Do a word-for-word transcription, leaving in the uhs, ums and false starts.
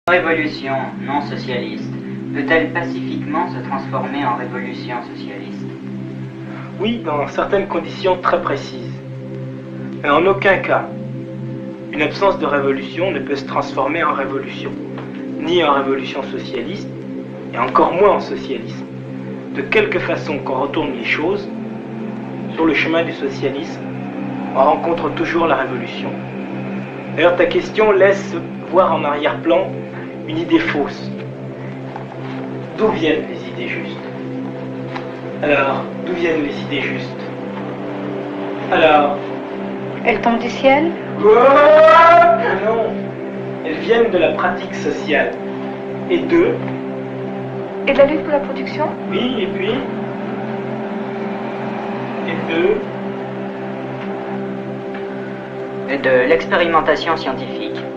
Révolution non socialiste peut-elle pacifiquement se transformer en révolution socialiste? Oui, dans certaines conditions très précises. Mais en aucun cas, une absence de révolution ne peut se transformer en révolution, ni en révolution socialiste, et encore moins en socialisme. De quelque façon qu'on retourne les choses, sur le chemin du socialisme, on rencontre toujours la révolution. D'ailleurs, ta question laisse voir en arrière-plan une idée fausse. D'où viennent les idées justes? Alors, d'où viennent les idées justes? Alors... Elles tombent du ciel? Oh non! Elles viennent de la pratique sociale. Et de... Et de la lutte pour la production? Oui, et puis... Et de... Et de l'expérimentation scientifique.